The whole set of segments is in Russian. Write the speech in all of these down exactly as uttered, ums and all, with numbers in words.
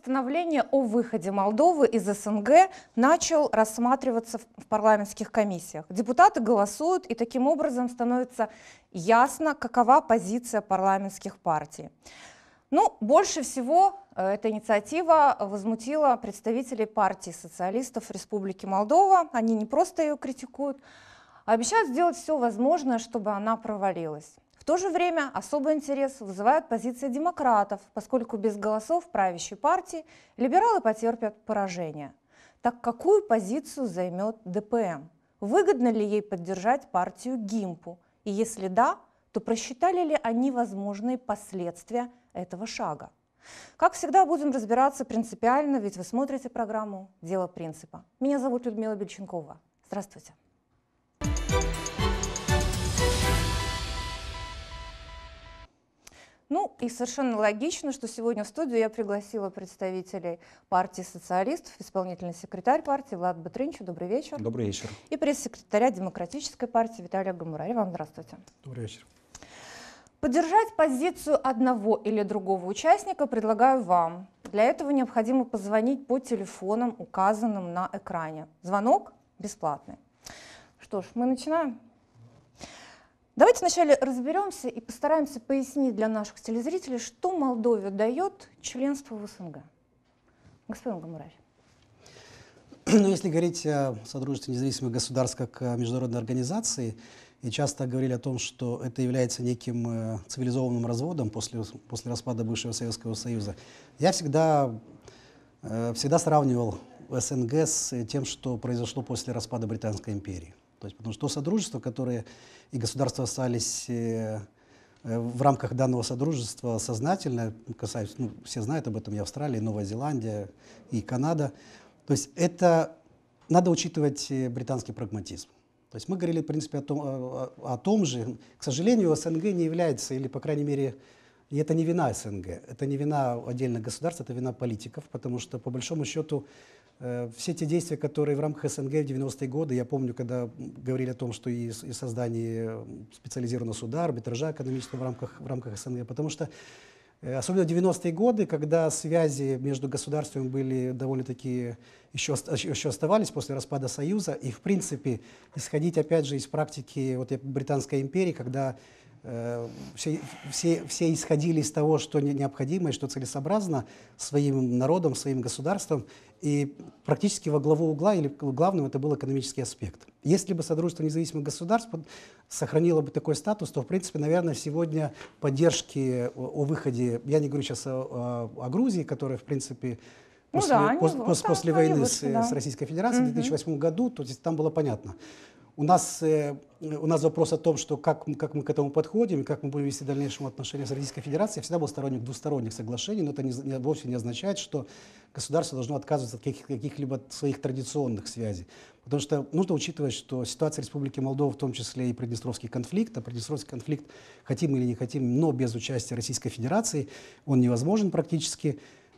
постановления о выходе Молдовы из СНГ начал рассматриваться в парламентских комиссиях. Депутаты голосуют, и таким образом становится ясно, какова позиция парламентских партий. Ну, больше всего эта инициатива возмутила представителей партии социалистов Республики Молдова. Они не просто ее критикуют, а обещают сделать все возможное, чтобы она провалилась. В то же время особый интерес вызывает позиция демократов, поскольку без голосов правящей партии либералы потерпят поражение. Так какую позицию займет ДПМ? Выгодно ли ей поддержать партию Гимпу? И если да, то просчитали ли они возможные последствия этого шага? Как всегда, будем разбираться принципиально, ведь вы смотрите программу «Дело принципа». Меня зовут Людмила Бельченкова. Здравствуйте. Ну и совершенно логично, что сегодня в студию я пригласила представителей партии социалистов, исполнительный секретарь партии Влад Батрынчу. Добрый вечер. Добрый вечер. И пресс-секретаря Демократической партии Виталия Гамурари. Вам здравствуйте. Добрый вечер. Поддержать позицию одного или другого участника предлагаю вам. Для этого необходимо позвонить по телефонам, указанным на экране. Звонок бесплатный. Что ж, мы начинаем. Давайте вначале разберемся и постараемся пояснить для наших телезрителей, что Молдове дает членство в СНГ. Господин Гамурари. Ну, если говорить о Содружестве независимых государств как о международной организации, и часто говорили о том, что это является неким э, цивилизованным разводом после, после распада бывшего Советского Союза, я всегда, э, всегда сравнивал СНГ с тем, что произошло после распада Британской империи. То есть, потому что то содружество, которое и государства остались э, э, в рамках данного содружества сознательно, касаясь, ну, все знают об этом, и Австралия, и Новая Зеландия, и Канада. То есть это надо учитывать британский прагматизм. То есть мы говорили, в принципе, о том, о, о том же. К сожалению, СНГ не является, или, по крайней мере, и это не вина СНГ, это не вина отдельных государств, это вина политиков, потому что, по большому счету, э, все те действия, которые в рамках СНГ в девяностые годы, я помню, когда говорили о том, что и, и создание специализированного суда, арбитража экономического в рамках, в рамках СНГ, потому что особенно в девяностые годы, когда связи между государствами были довольно-таки еще, еще оставались после распада Союза, и в принципе исходить опять же из практики вот, Британской империи, когда э, все, все, все исходили из того, что необходимо и что целесообразно своим народом, своим государством, и практически во главу угла или главным это был экономический аспект. Если бы Содружество независимых государств сохранило бы такой статус, то, в принципе, наверное, сегодня поддержки о выходе, я не говорю сейчас о, о, о Грузии, которая, в принципе, ну после, да, пос, вот после, так, после войны вышли, с, да. с Российской Федерацией в две тысячи восьмом году, то есть там было понятно. У нас, э, у нас вопрос о том, что как, как мы к этому подходим и как мы будем вести в дальнейшем отношения с Российской Федерацией. Я всегда был сторонник двусторонних соглашений, но это не, не, вовсе не означает, что государство должно отказываться от каких, каких-либо своих традиционных связей. Потому что нужно учитывать, что ситуация Республики Молдова, в том числе и Приднестровский конфликт, а Приднестровский конфликт, хотим или не хотим, но без участия Российской Федерации, он невозможен практически.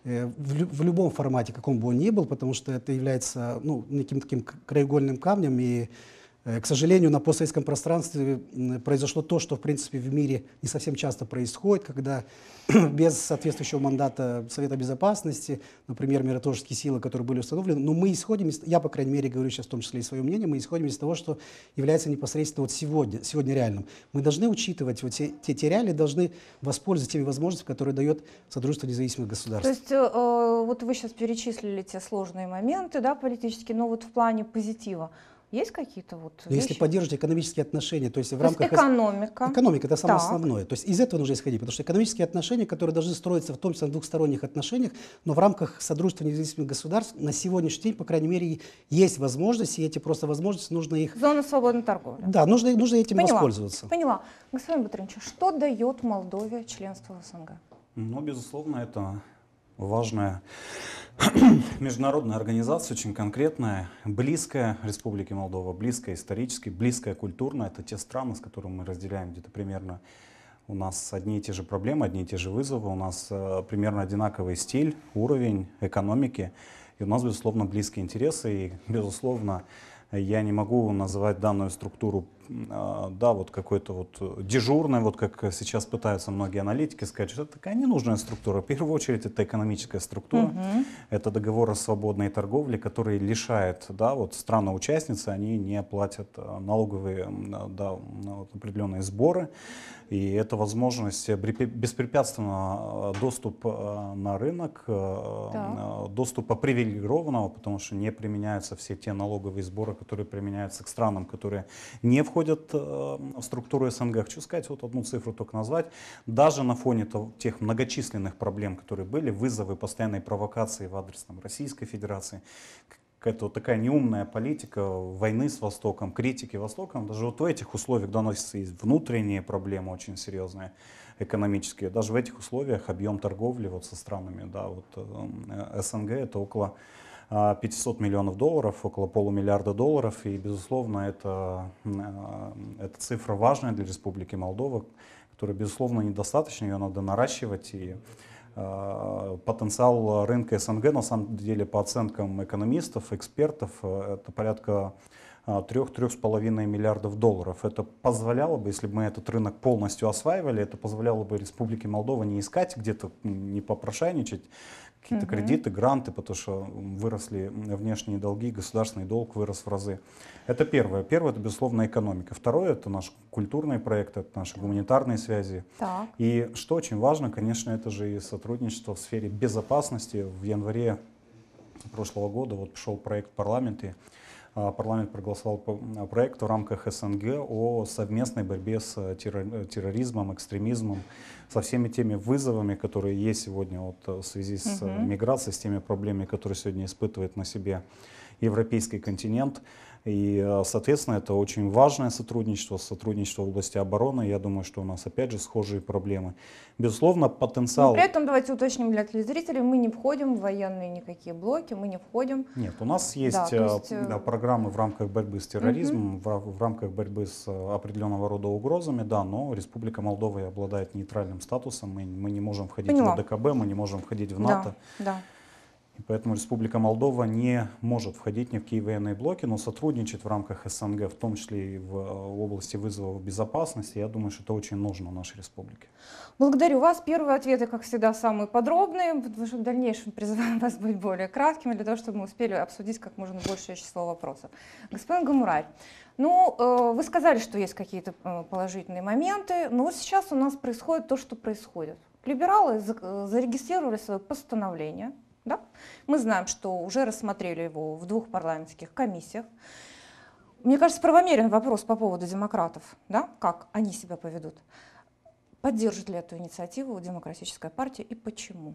В, в любом формате, каком бы он ни был, потому что это является ну, неким таким краеугольным камнем. И, к сожалению, на постсоветском пространстве произошло то, что, в принципе, в мире не совсем часто происходит, когда без соответствующего мандата Совета Безопасности, например, миротворческие силы, которые были установлены, но мы исходим, из, я, по крайней мере, говорю сейчас в том числе и свое мнение, мы исходим из того, что является непосредственно вот сегодня, сегодня реальным. Мы должны учитывать вот те, те, те реалии, должны воспользоваться теми возможностями, которые дает Содружество независимых государств. То есть э, вот вы сейчас перечислили те сложные моменты, да, политические, но вот в плане позитива есть какие-то вот вещи? Если поддерживать экономические отношения, то есть в то рамках... Есть экономика. Экономика — это самое так. основное. То есть из этого нужно исходить, потому что экономические отношения, которые должны строиться в том числе на двухсторонних отношениях, но в рамках Содружества независимых государств на сегодняшний день, по крайней мере, есть возможности, и эти просто возможности, нужно их... Зона свободной торговли. Да, нужно, нужно этим Поняла. воспользоваться. Поняла. Господин Батрынчу, что дает Молдове членство в СНГ? Ну, безусловно, это важная международная организация, очень конкретная, близкая Республике Молдова, близкая исторически, близкая культурно. Это те страны, с которыми мы разделяем где-то примерно, у нас одни и те же проблемы, одни и те же вызовы, у нас э, примерно одинаковый стиль, уровень экономики, и у нас, безусловно, близкие интересы, и, безусловно, я не могу называть данную структуру да, вот какой-то вот дежурной, вот как сейчас пытаются многие аналитики сказать, что это такая ненужная структура. В первую очередь это экономическая структура, Мгм. это договор о свободной торговле, который лишает, да, вот страны-участницы, они не платят э, налоговые, м, да, вот определенные сборы. И это возможность брепе- беспрепятственного э, доступа э, на рынок, э, Так. э, доступа привилегированного, потому что не применяются все те налоговые сборы, которые применяются к странам, которые не входят э, в структуру СНГ. Хочу сказать, вот одну цифру только назвать. Даже на фоне того- тех многочисленных проблем, которые были, вызовы, постоянной провокации в адрес там, Российской Федерации, какая-то вот такая неумная политика войны с Востоком, критики Востоком, даже вот в этих условиях доносятся и внутренние проблемы очень серьезные, экономические. Даже в этих условиях объем торговли вот со странами, да, вот, э, СНГ это около э, пятьсот миллионов долларов, около полумиллиарда долларов. И, безусловно, это, э, эта цифра важная для Республики Молдова, которая, безусловно, недостаточна, ее надо наращивать. И Э, потенциал рынка СНГ, на самом деле, по оценкам экономистов, экспертов, э, это порядка трёх-трёх с половиной миллиардов долларов. Это позволяло бы, если бы мы этот рынок полностью осваивали, это позволяло бы Республике Молдова не искать где-то, не попрошайничать, какие-то Мгм. кредиты, гранты, потому что выросли внешние долги, государственный долг вырос в разы. Это первое. Первое, это, безусловно, экономика. Второе, это наш культурный проект, это наши гуманитарные связи. Так. И что очень важно, конечно, это же и сотрудничество в сфере безопасности. В январе прошлого года вот пришел проект в парламент, и а, парламент проголосовал по а, проект в рамках СНГ о совместной борьбе с э, террор- терроризмом, экстремизмом, со всеми теми вызовами, которые есть сегодня вот, э, в связи с э, Мгм. миграцией, с теми проблемами, которые сегодня испытывает на себе европейский континент. И, э, соответственно, это очень важное сотрудничество, сотрудничество в области обороны. Я думаю, что у нас опять же схожие проблемы. Безусловно, Но потенциал... при этом давайте уточним для телезрителей, мы не входим в военные никакие блоки, мы не входим. Нет, у нас Да, есть, то э, есть, э, да, программы в рамках борьбы с Мгм. терроризмом, в, ра- в рамках борьбы с э, определенного рода угрозами, да, но Республика Молдова обладает нейтральным статусом, мы, мы не можем входить в Поняла. ОДКБ, мы не можем входить в Да, НАТО, да. и поэтому Республика Молдова не может входить ни в какие военные блоки, но сотрудничать в рамках СНГ, в том числе и в, э, в области вызовов безопасности, я думаю, что это очень нужно нашей республике. Благодарю вас. Первые ответы, как всегда, самые подробные. потому что В дальнейшем призываем вас быть более краткими, для того, чтобы мы успели обсудить как можно большее число вопросов. Господин Гамурай, ну, э, вы сказали, что есть какие-то э, положительные моменты, но вот сейчас у нас происходит то, что происходит. Либералы за- э, зарегистрировали свое постановление. Да? Мы знаем, что уже рассмотрели его в двух парламентских комиссиях. Мне кажется, правомерен вопрос по поводу демократов, да? Как они себя поведут. Поддержит ли эту инициативу Демократическая партия и почему?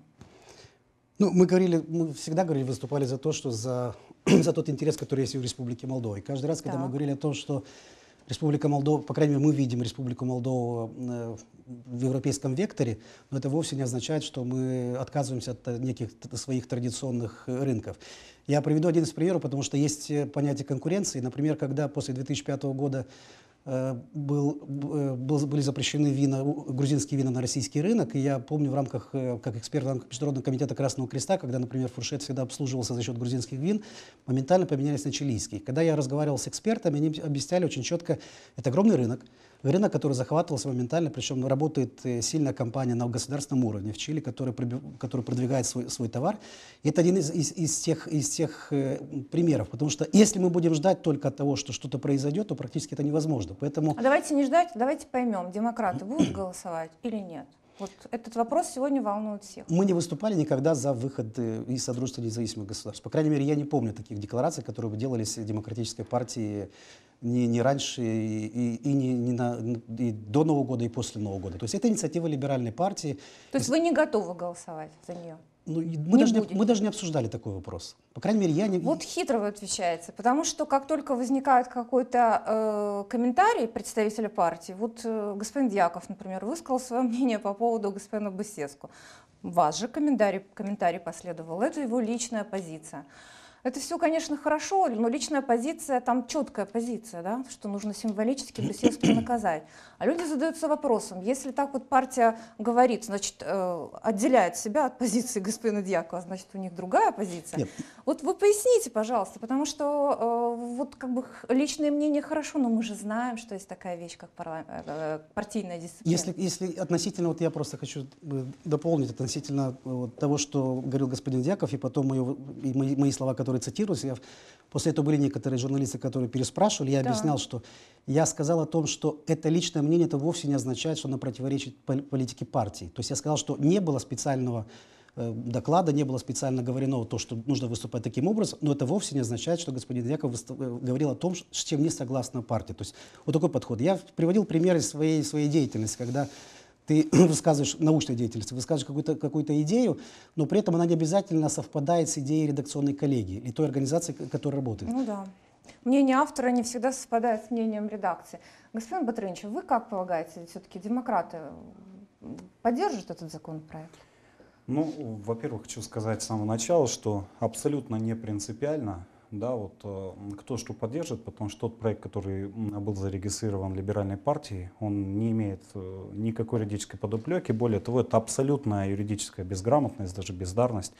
Ну, мы говорили, мы всегда говорили, выступали за то, что за, за тот интерес, который есть и в Республике Молдова. И каждый раз, когда мы Так. говорили о том, что Республика Молдова, по крайней мере, мы видим Республику Молдова э, в европейском векторе, но это вовсе не означает, что мы отказываемся от э, неких т- своих традиционных э, рынков. Я приведу один из примеров, потому что есть э, понятие конкуренции. Например, когда после две тысячи пятого года э, был, э, был- были запрещены вина, у- грузинские вина на российский рынок, и я помню в рамках, э, как эксперт в рамках Международного комитета Красного Креста, когда, например, фуршет всегда обслуживался за счет грузинских вин, моментально поменялись на чилийские. Когда я разговаривал с экспертами, они объясняли очень четко, это огромный рынок, рынок, который захватывался моментально, причем работает э, сильная компания на государственном уровне в Чили, который, проби- который продвигает свой, свой товар. И это один из, из, из тех, из тех э, примеров, потому что если мы будем ждать только от того, что что-то произойдет, то практически это невозможно. Поэтому А давайте не ждать, давайте поймем, демократы будут голосовать или нет. Вот этот вопрос сегодня волнует всех. мы не выступали никогда за выход э, из Содружества независимых государств. По крайней мере, я не помню таких деклараций, которые бы делались Демократической партией не, не раньше и, и, и не, не на, и до Нового года, и после Нового года. То есть это инициатива либеральной партии. То есть вы не готовы голосовать за нее? Ну, и мы, Не даже не, будете. мы даже не обсуждали такой вопрос. По крайней мере, я не... Вот хитро вы отвечаете, потому что как только возникает какой-то э, комментарий представителя партии, вот э, господин Дьяков, например, высказал свое мнение по поводу господина Басеску. Ваш же комментарий, комментарий последовал, это его личная позиция. Это все, конечно, хорошо, но личная позиция, там четкая позиция, да, что нужно символически Брюссельскую наказать. А люди задаются вопросом, если так вот партия говорит, значит, э, отделяет себя от позиции господина Дьякова, значит, у них другая позиция. Нет. Вот вы поясните, пожалуйста, потому что э, вот как бы х- личное мнение хорошо, но мы же знаем, что есть такая вещь, как парла- э, партийная дисциплина. Если, если относительно, вот я просто хочу э, дополнить относительно э, вот того, что говорил господин Дьяков, и потом моё- и мои, мои слова, которые цитируются, я, после этого были некоторые журналисты, которые переспрашивали, я Да. объяснял, что я сказал о том, что это личное мнение, это вовсе не означает, что оно противоречит пол- политике партии. То есть я сказал, что не было специального э, доклада, не было специально говорено то, что нужно выступать таким образом, но это вовсе не означает, что господин Дьяков выступ- э, говорил о том, ш- с чем не согласна партия. То есть вот такой подход. Я приводил примеры из своей, своей деятельности, когда ты высказываешь научной деятельности, высказываешь какую-то какую-то идею, но при этом она не обязательно совпадает с идеей редакционной коллегии или той организации, к- которая работает. Ну да. Мнение автора не всегда совпадает с мнением редакции. Господин Батрынч, вы как полагаете, все-таки демократы м, поддержат этот законопроект? Ну, во-первых, хочу сказать с самого начала, что абсолютно не принципиально, да, вот э, кто что поддержит, потому что тот проект, который м, был зарегистрирован либеральной партией, он не имеет э, никакой юридической подоплеки, более того, это абсолютная юридическая безграмотность, даже бездарность.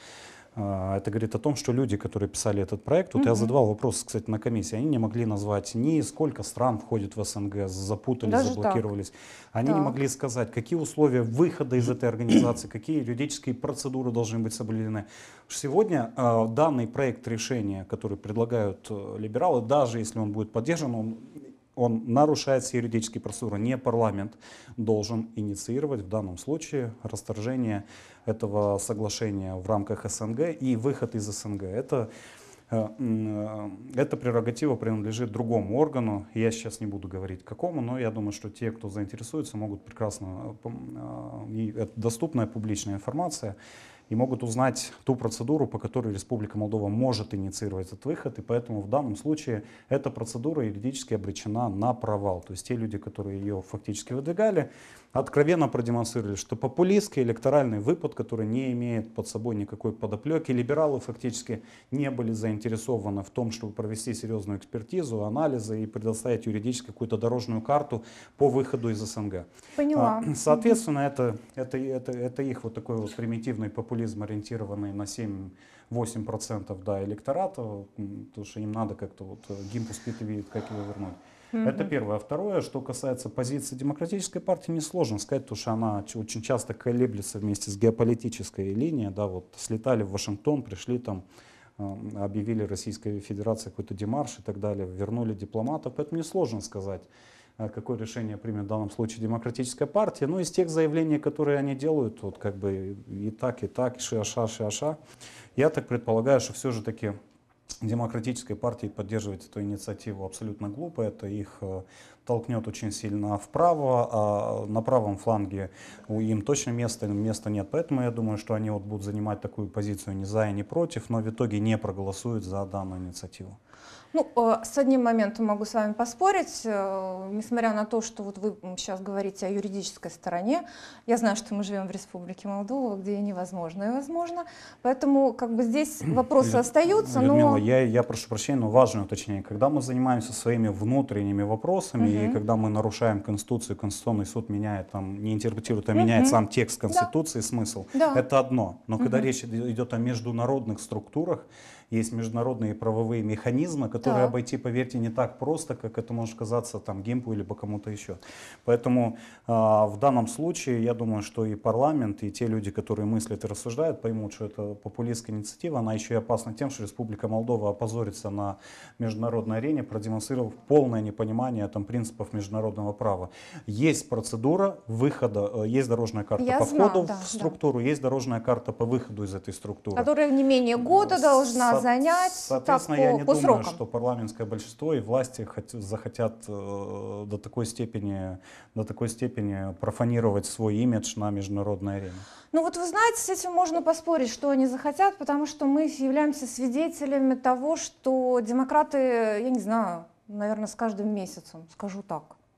Э, Это говорит о том, что люди, которые писали этот проект, вот я Мгм. задавал вопрос, кстати, на комиссии, они не могли назвать ни сколько стран входит в СНГ, запутались, Даже так? заблокировались. Они не Так. могли сказать, какие условия выхода из этой организации, какие юридические процедуры должны быть соблюдены. Сегодня э, данный проект решения, который предлагают э, либералы, даже если он будет поддержан, он, он нарушает все юридические процедуры. Не парламент должен инициировать в данном случае расторжение этого соглашения в рамках СНГ и выход из СНГ. Это Э, м, э, Эта прерогатива принадлежит другому органу. Я сейчас не буду говорить какому, но я думаю, что те, кто заинтересуется, могут прекрасно, э, пом- э, и это доступная публичная информация, и могут узнать ту процедуру, по которой Республика Молдова может инициировать этот выход. И поэтому в данном случае эта процедура юридически обречена на провал. То есть те люди, которые ее фактически выдвигали, откровенно продемонстрировали, что популистский электоральный выпад, который не имеет под собой никакой подоплеки, либералы фактически не были заинтересованы в том, чтобы провести серьезную экспертизу, анализы и предоставить юридически какую-то дорожную карту по выходу из СНГ. Поняла. А, Соответственно, это, это, это, это их вот такой вот примитивный популизм, ориентированный на семь-восемь процентов да, электората, м, потому что им надо как-то вот э, гимн спит и видит, как его вернуть. Это первое. А второе, что касается позиции демократической партии, несложно сказать, потому что она ч- очень часто колеблется вместе с геополитической линией. Да, вот слетали в Вашингтон, пришли там, э, объявили Российской Федерации какой-то демарш и так далее, вернули дипломатов. Поэтому несложно сказать, э, какое решение примет в данном случае демократическая партия. Но из тех заявлений, которые они делают, вот как бы и так, и так, шиаша, шиаша, я так предполагаю, что все же таки демократической партии поддерживать эту инициативу абсолютно глупо. Это их э, толкнет очень сильно вправо, а на правом фланге у- им точно места, места нет. Поэтому я думаю, что они вот будут занимать такую позицию ни за и ни против, но в итоге не проголосуют за данную инициативу. Ну, э, с одним моментом могу с вами поспорить. Э, Несмотря на то, что вот вы сейчас говорите о юридической стороне, я знаю, что мы живем в Республике Молдова, где невозможно и возможно. Поэтому как бы здесь вопросы Лю- остаются, Людмила, но... я, я прошу прощения, но важное уточнение. Когда мы занимаемся своими внутренними вопросами, и Мгм. когда мы нарушаем Конституцию, Конституционный суд меняет, там, не интерпретирует, а Мгм. меняет сам текст Да. Конституции, смысл, Да. это одно. Но когда Мгм. речь иде- идет о международных структурах, есть международные правовые механизмы, которые Так. обойти, поверьте, не так просто, как это может казаться там Гимпу или по кому-то еще. Поэтому а, в данном случае я думаю, что и парламент, и те люди, которые мыслят и рассуждают, поймут, что это популистская инициатива. Она еще и опасна тем, что Республика Молдова опозорится на международной арене, продемонстрировав полное непонимание там, принципов международного права. Есть процедура выхода, э, есть дорожная карта Я по знаю, входу да, в да. структуру, есть дорожная карта по выходу из этой структуры. Которая не менее года должна Со- занять, так, Соответственно, по, я не по думаю, срокам. что парламентское большинство и власти хот- захотят э, до такой степени, до такой степени профанировать свой имидж на международной арене. Ну вот вы знаете, с этим можно поспорить, что они захотят, потому что мы являемся свидетелями того, что демократы, я не знаю, наверное, с каждым месяцем, скажу так,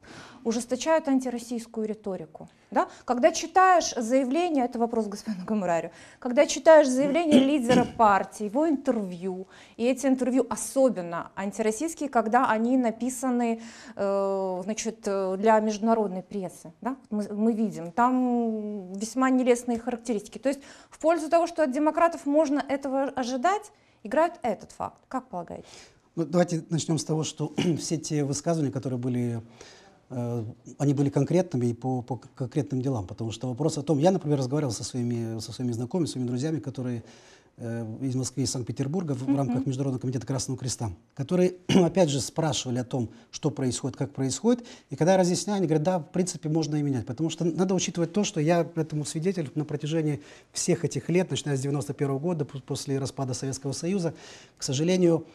ужесточают антироссийскую риторику. Да? Когда читаешь заявление, это вопрос господину Гамурарию, когда читаешь заявление лидера партии, его интервью, и эти интервью особенно антироссийские, когда они написаны э, значит, для международной прессы, да? мы, мы видим, там весьма нелестные характеристики. То есть в пользу того, что от демократов можно этого ожидать, играет этот факт. Как полагаете? Ну, давайте начнем с того, что все те высказывания, которые были, э, они были конкретными и по, по конкретным делам, потому что вопрос о том, я, например, разговаривал со своими, со своими знакомыми, своими друзьями, которые э, из Москвы и Санкт-Петербурга в, в рамках Международного комитета Красного Креста, которые, опять же, спрашивали о том, что происходит, как происходит, и когда я разъясняю, они говорят, да, в принципе, можно и менять, потому что надо учитывать то, что я этому свидетель на протяжении всех этих лет, начиная с девяносто первого года, после распада Советского Союза, к сожалению,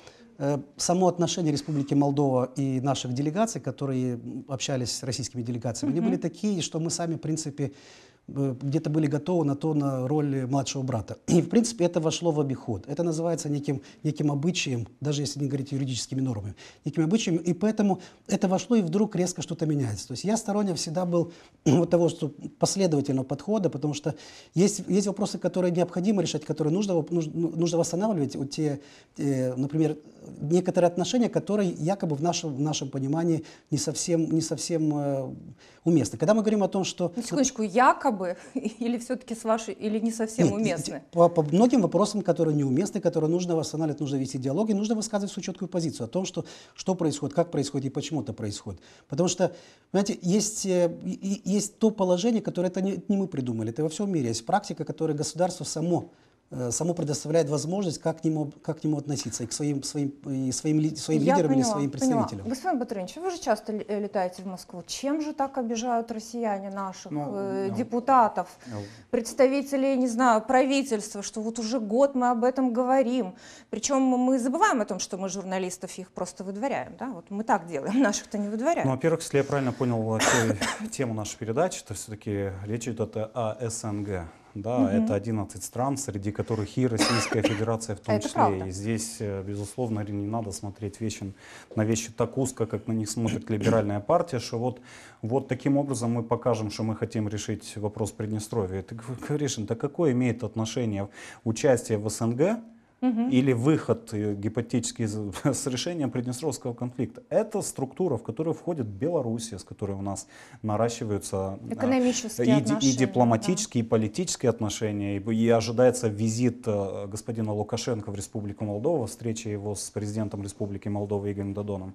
само отношение Республики Молдова и наших делегаций, которые общались с российскими делегациями, mm-hmm. они были такие, что мы сами, в принципе, где-то были готовы на то, на роль младшего брата. И, в принципе, это вошло в обиход. Это называется неким, неким обычаем, даже если не говорить юридическими нормами, неким обычаем, и поэтому это вошло, и вдруг резко что-то меняется. То есть я сторонник всегда был вот того, что последовательного подхода, потому что есть, есть вопросы, которые необходимо решать, которые нужно, нужно, нужно восстанавливать, вот те, те, например, некоторые отношения, которые якобы в нашем, в нашем понимании не совсем, не совсем э, уместны. Когда мы говорим о том, что... На секундочку, якобы или все-таки с вашей, или не совсем Нет, уместны? По, по многим вопросам, которые неуместны, которые нужно восстанавливать, нужно вести диалоги, нужно высказывать свою четкую позицию о том, что, что происходит, как происходит и почему это происходит. Потому что, понимаете, есть, есть то положение, которое это не, не мы придумали, это во всем мире. Есть практика, которую государство само само предоставляет возможность, как к нему, как к нему относиться, и к своим, своим, и своим, своим лидерам поняла, или своим представителям. Поняла. Господин Батуринич, вы же часто летаете в Москву. Чем же так обижают россияне наших ну, э, ну, депутатов, ну, представителей, не знаю, правительства, что вот уже год мы об этом говорим. Причем мы забываем о том, что мы журналистов их просто выдворяем. Да? Вот мы так делаем, наших-то не выдворяем. Ну, во-первых, если я правильно понял тему нашей передачи, то все-таки речь идет о СНГ. Да, угу. Это одиннадцать стран, среди которых и Российская Федерация в том это числе. Правда. И здесь, безусловно, не надо смотреть вещи, на вещи так узко, как на них смотрит либеральная партия, что вот, вот таким образом мы покажем, что мы хотим решить вопрос Приднестровья. Ты говоришь, да какое имеет отношение участие в СНГ Угу. или выход гипотетически с решением Приднестровского конфликта? Это структура, в которую входит Белоруссия, с которой у нас наращиваются экономические и, отношения, и дипломатические, да. и политические отношения. И, и ожидается визит господина Лукашенко в Республику Молдова, встреча его с президентом Республики Молдова Игорем Додоном.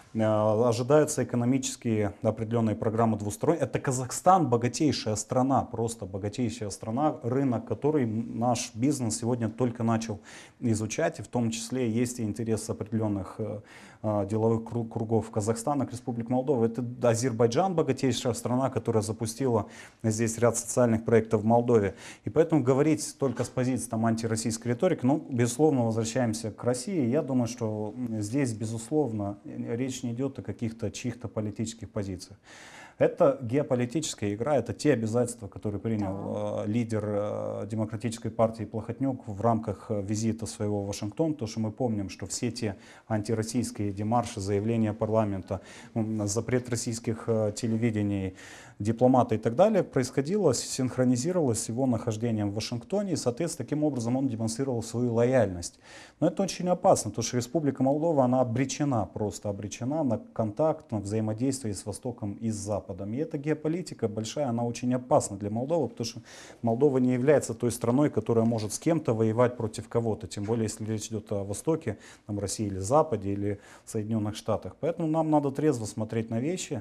Ожидаются экономические определенные программы двусторонние. Это Казахстан, богатейшая страна, просто богатейшая страна, рынок, который наш бизнес сегодня только начал изучать, и в том числе есть и интерес определенных э, деловых кругов Казахстана к Республике Молдова. Это Азербайджан, богатейшая страна, которая запустила здесь ряд социальных проектов в Молдове. И поэтому говорить только с позиции там, антироссийской риторики, ну, безусловно, возвращаемся к России. Я думаю, что здесь, безусловно, речь не идет о каких-то чьих-то политических позициях. Это геополитическая игра, это те обязательства, которые принял э, лидер э, демократической партии Плохотнюк в рамках визита своего в Вашингтон. То, что мы помним, что все те антироссийские демарши, заявления парламента, запрет российских э, телевидений, дипломаты и так далее, происходило, синхронизировалось с его нахождением в Вашингтоне, и, соответственно, таким образом он демонстрировал свою лояльность. Но это очень опасно, потому что Республика Молдова, она обречена, просто обречена на контакт, на взаимодействие с Востоком и с Западом. И эта геополитика большая, она очень опасна для Молдовы, потому что Молдова не является той страной, которая может с кем-то воевать против кого-то, тем более, если речь идет о Востоке, там, России или Западе, или Соединенных Штатах. Поэтому нам надо трезво смотреть на вещи.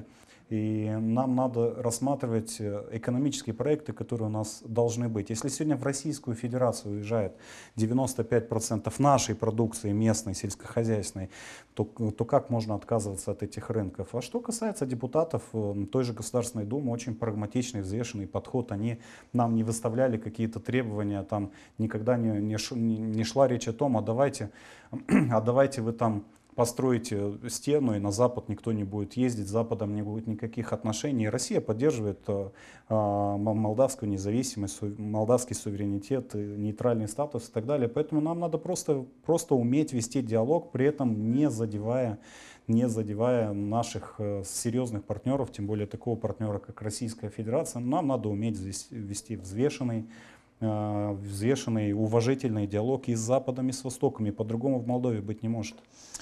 И нам надо рассматривать экономические проекты, которые у нас должны быть. Если сегодня в Российскую Федерацию уезжает девяносто пять процентов нашей продукции местной, сельскохозяйственной, то, то как можно отказываться от этих рынков? А что касается депутатов той же Государственной Думы, очень прагматичный, взвешенный подход. Они нам не выставляли какие-то требования, там никогда не, не, не шла речь о том, а давайте, а давайте вы там построить стену, и на Запад никто не будет ездить, с Западом не будет никаких отношений. И Россия поддерживает э, молдавскую независимость, молдавский суверенитет, нейтральный статус и так далее. Поэтому нам надо просто, просто уметь вести диалог, при этом не задевая, не задевая наших э, серьезных партнеров, тем более такого партнера, как Российская Федерация. Нам надо уметь вести взвешенный, э, взвешенный, уважительный диалог и с Западом, и с Востоком. И по-другому в Молдове быть не может.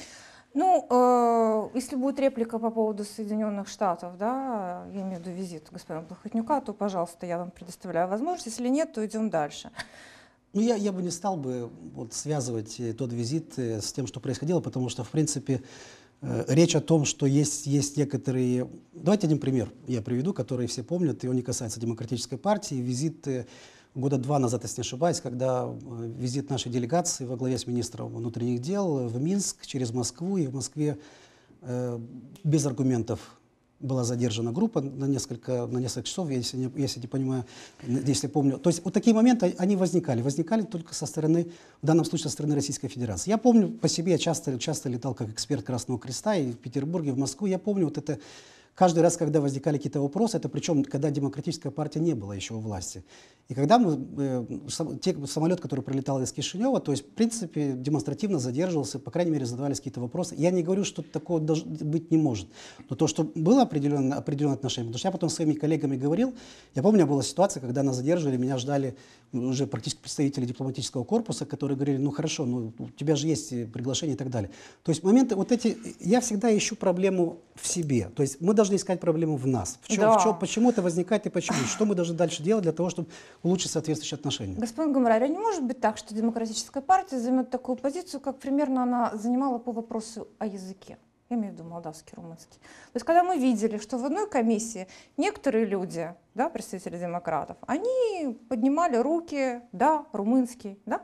Ну, э, если будет реплика по поводу Соединенных Штатов, да, я имею в виду визит господина Плохотнюка, то, пожалуйста, я вам предоставляю возможность. Если нет, то идем дальше. Ну, я, я бы не стал бы вот, связывать тот визит с тем, что происходило, потому что, в принципе, э, речь о том, что есть, есть некоторые... Давайте один пример я приведу, который все помнят, и он не касается Демократической партии. Визит э, года два назад, если не ошибаюсь, когда э, визит нашей делегации во главе с министром внутренних дел в Минск через Москву, и в Москве э, без аргументов была задержана группа на несколько, на несколько часов, если не, если не понимаю, если помню. То есть вот такие моменты, они возникали. Возникали только со стороны, в данном случае, со стороны Российской Федерации. Я помню по себе, я часто, часто летал как эксперт Красного Креста и в Петербурге, и в Москву. Я помню вот это каждый раз, когда возникали какие-то вопросы, это причем, когда Демократическая партия не была еще у власти. И когда мы, э, сам, те, самолет, который прилетал из Кишинева, то есть, в принципе, демонстративно задерживался, по крайней мере, задавались какие-то вопросы. Я не говорю, что такого должно, быть не может. Но то, что было определенное, определенное отношение, потому что я потом с своими коллегами говорил, я помню, у меня была ситуация, когда нас задерживали, меня ждали уже практически представители дипломатического корпуса, которые говорили, ну хорошо, ну, у тебя же есть приглашение и так далее. То есть моменты вот эти, я всегда ищу проблему в себе. То есть мы должны искать проблему в нас. В чем, Да. в чем, почему это возникает и почему. Что мы должны дальше делать для того, чтобы улучшить соответствующие отношения. Господин Гамрари, а не может быть так, что Демократическая партия займет такую позицию, как примерно она занимала по вопросу о языке? Я имею в виду молдавский, румынский. То есть когда мы видели, что в одной комиссии некоторые люди, да, представители демократов, они поднимали руки, да, румынский, да,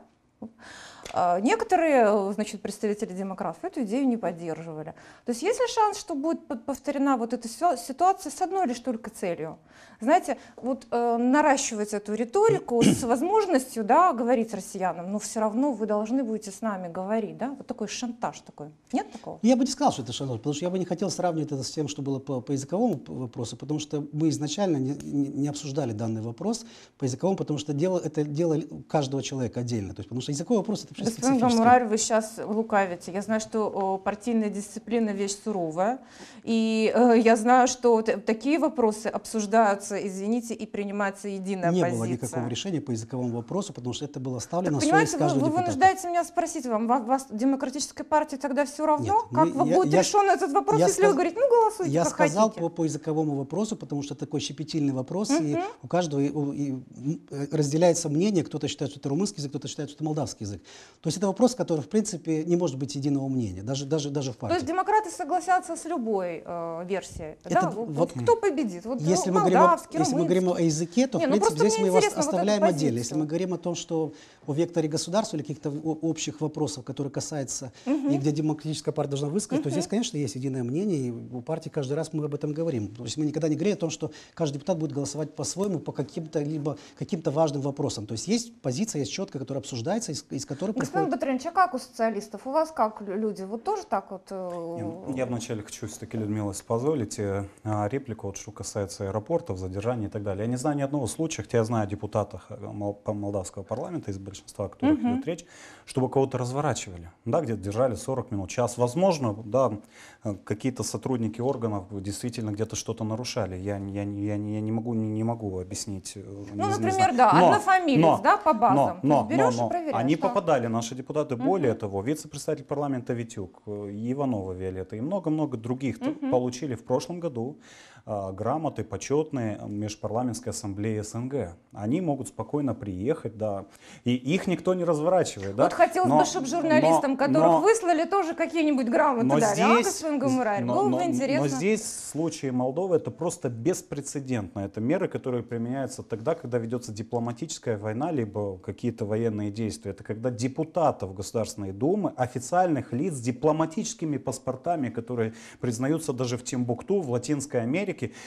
а некоторые, значит, представители демократов эту идею не поддерживали. То есть есть ли шанс, что будет повторена вот эта ситуация с одной лишь только целью? Знаете, вот э, наращивать эту риторику с возможностью, да, говорить россиянам, но все равно вы должны будете с нами говорить, да? Вот такой шантаж такой. Нет такого? Я бы не сказал, что это шантаж, потому что я бы не хотел сравнивать это с тем, что было по, по языковому вопросу, потому что мы изначально не, не, не обсуждали данный вопрос по языковому, потому что дело, это дело каждого человека отдельно. То есть, потому что языковой вопрос это Господин Гамрари, вы сейчас лукавите. Я знаю, что о, партийная дисциплина вещь суровая, и э, я знаю, что такие вопросы обсуждаются, извините, и принимается единая не позиция. Не было никакого решения по языковому вопросу, потому что это было оставлено так, на совесть понимаете, каждого вы, вы депутата. вынуждаете меня спросить, вам, вас, вас Демократической партии тогда все равно? Нет, как мы, будет я, решен я, этот вопрос, я если сказ... вы говорите, ну голосуйте, Я как сказал хотите. по, по языковому вопросу, потому что такой щепетильный вопрос, Uh-huh. и у каждого и, и, разделяется мнение, кто-то считает, что это румынский язык, кто-то считает, что это молдавский язык. То есть это вопрос, который, в принципе, не может быть единого мнения, даже, даже, даже в партии. То есть демократы согласятся с любой э, версией. Это, да? вот, вот кто победит? Вот, если, ну, мы говорим, о, молдавский, если мы говорим о языке, то, Не, в ну, принципе, здесь мы его оставляем вот отдельно. Если мы говорим о том, что о векторе государства или каких-то общих вопросов, которые касаются, uh-huh. и где демократическая партия должна высказать, uh-huh. то здесь, конечно, есть единое мнение, и у партии каждый раз мы об этом говорим. То есть мы никогда не говорим о том, что каждый депутат будет голосовать по-своему по каким-то либо каким-то важным вопросам. То есть есть позиция, есть четкая, которая обсуждается, из, из которой Господин приходит... Батревич, а как у социалистов? У вас как люди? Вот тоже так вот? Э... Я вначале хочу, все-таки, Людмила, если позволите, реплику, вот, что касается аэропортов, задержаний и так далее. Я не знаю ни одного случая, хотя я знаю о депутатах молдавского парламента, из большинства, о которых uh-huh. идет речь, чтобы кого-то разворачивали, да, где-то держали сорок минут, час. Возможно, да, какие-то сотрудники органов действительно где-то что-то нарушали. Я, я, я, я не, могу, не, не могу объяснить. Ну, не, например, не да, но, однофамилец, но, да, по базам. Но, но, берешь но, и проверяешь. Они да. попадали, наши депутаты. Uh-huh. Более того, вице-председатель парламента Витюк, Иванова Виолетта и много-много других uh-huh. получили в прошлом году а, грамоты почетные Межпарламентской ассамблеи СНГ. Они могут спокойно приехать, да, и их никто не разворачивает. Да? Вот хотелось но, бы, чтобы журналистам, но, которых но, выслали, тоже какие-нибудь грамоты но дали, здесь, а, господин Гамрари? но, Было но, бы интересно. но здесь в случае Молдовы это просто беспрецедентно. Это меры, которые применяются тогда, когда ведется дипломатическая война, либо какие-то военные действия. Это когда депутатов Государственной Думы, официальных лиц с дипломатическими паспортами, которые признаются даже в Тимбукту, в Латинской Америке,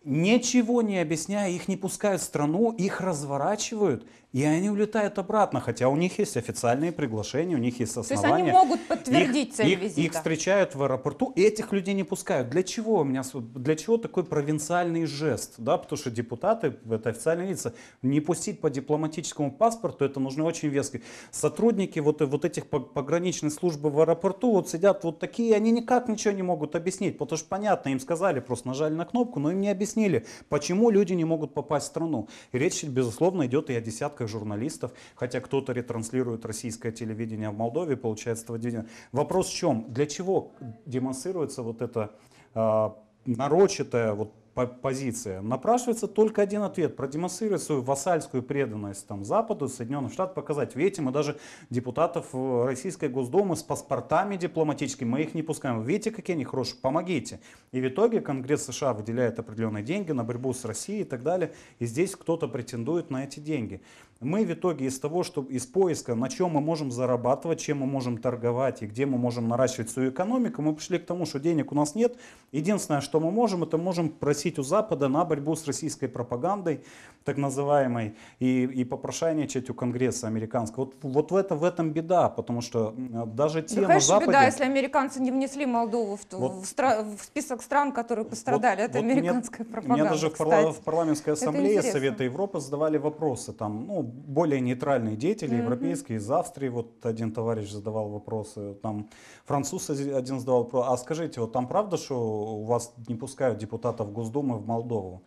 ничего не объясняя, их не пускают в страну, их разворачивают, и они улетают обратно, хотя у них есть официальные приглашения, у них есть основания. То есть они могут подтвердить их, цель их, визита. Их встречают в аэропорту, и этих людей не пускают. Для чего у меня, для чего такой провинциальный жест? Да, потому что депутаты, это официальные лица, не пустить по дипломатическому паспорту, это нужно очень веско. Сотрудники вот, вот этих пограничных служб в аэропорту вот сидят вот такие, они никак ничего не могут объяснить, потому что понятно, им сказали, просто нажали на кнопку, но им не объяснили, почему люди не могут попасть в страну. И речь, безусловно, идет и о десятках журналистов, хотя кто-то ретранслирует российское телевидение в Молдове, получается, телевидение. Вопрос в чем? Для чего демонстрируется вот эта э, нарочатая вот позиция? Напрашивается только один ответ: продемонстрировать свою вассальскую преданность там, Западу, Соединенным Штатам, показать. Видите, мы даже депутатов Российской Госдумы с паспортами дипломатическими, мы их не пускаем. Видите, какие они хорошие, помогите. И в итоге Конгресс США выделяет определенные деньги на борьбу с Россией и так далее. И здесь кто-то претендует на эти деньги. Мы в итоге из того, что из поиска, на чем мы можем зарабатывать, чем мы можем торговать и где мы можем наращивать свою экономику, мы пришли к тому, что денег у нас нет. Единственное, что мы можем, это можем просить у Запада на борьбу с российской пропагандой, так называемой, и, и попрошайничать у Конгресса американского. Вот, вот в, это, в этом беда, потому что даже те да, на конечно, Западе... беда, если американцы не внесли Молдову в, Вот, в, стра... в список стран, которые пострадали. Вот, это вот американская мне, пропаганда, мне даже в, кстати. в парламентской ассамблее Это Совета Европы задавали вопросы. Там, ну, более нейтральные деятели, mm-hmm. европейские, из Австрии, вот один товарищ задавал вопросы, там француз один задавал вопрос: а скажите, вот там правда, что у вас не пускают депутатов Госдумы в Молдову?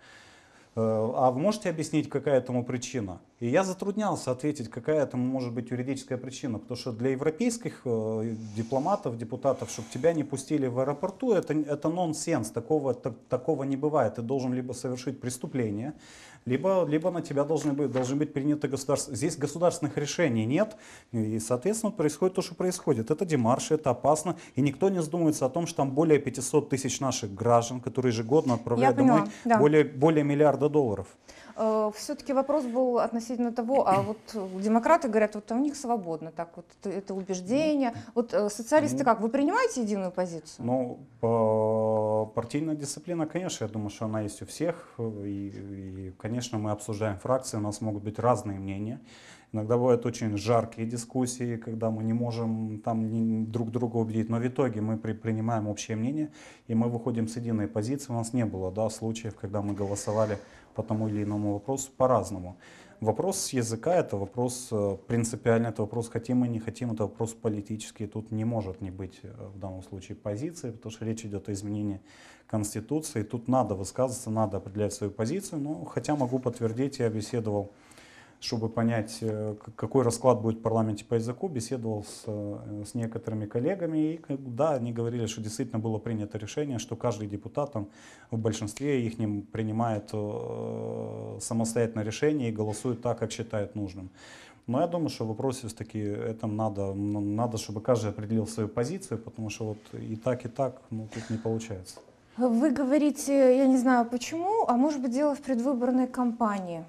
А вы можете объяснить, какая этому причина? И я затруднялся ответить, какая этому может быть юридическая причина, потому что для европейских э, дипломатов, депутатов, чтобы тебя не пустили в аэропорту, это, это нонсенс, такого, так, такого не бывает. Ты должен либо совершить преступление, либо, либо на тебя должны быть, должны быть приняты государственные... Здесь государственных решений нет, и, соответственно, происходит то, что происходит. Это демарши, это опасно, и никто не задумывается о том, что там более пятисот тысяч наших граждан, которые ежегодно отправляют Я домой поняла, да. более, более миллиарда долларов. Все-таки вопрос был относительно того, а вот демократы говорят, вот у них свободно, так вот это убеждение. Вот социалисты ну, как, вы принимаете единую позицию? Ну, по партийная дисциплина, конечно, я думаю, что она есть у всех. И, и, конечно, мы обсуждаем фракции, у нас могут быть разные мнения. Иногда бывают очень жаркие дискуссии, когда мы не можем там не, друг друга убедить, но в итоге мы при, принимаем общее мнение, и мы выходим с единой позиции. У нас не было, да, случаев, когда мы голосовали по тому или иному вопросу по-разному. Вопрос языка — это вопрос принципиальный, это вопрос хотим мы, не хотим, это вопрос политический. Тут не может не быть в данном случае позиции, потому что речь идет о изменении Конституции. Тут надо высказываться, надо определять свою позицию, но хотя могу подтвердить, я беседовал, чтобы понять, какой расклад будет в парламенте по языку, беседовал с, с некоторыми коллегами, и да, они говорили, что действительно было принято решение, что каждый депутат там, в большинстве их принимает э, самостоятельное решение и голосует так, как считает нужным. Но я думаю, что в вопросе все-таки этому надо, надо, чтобы каждый определил свою позицию, потому что вот и так, и так, ну, тут не получается. Вы говорите, я не знаю почему, а может быть дело в предвыборной кампании.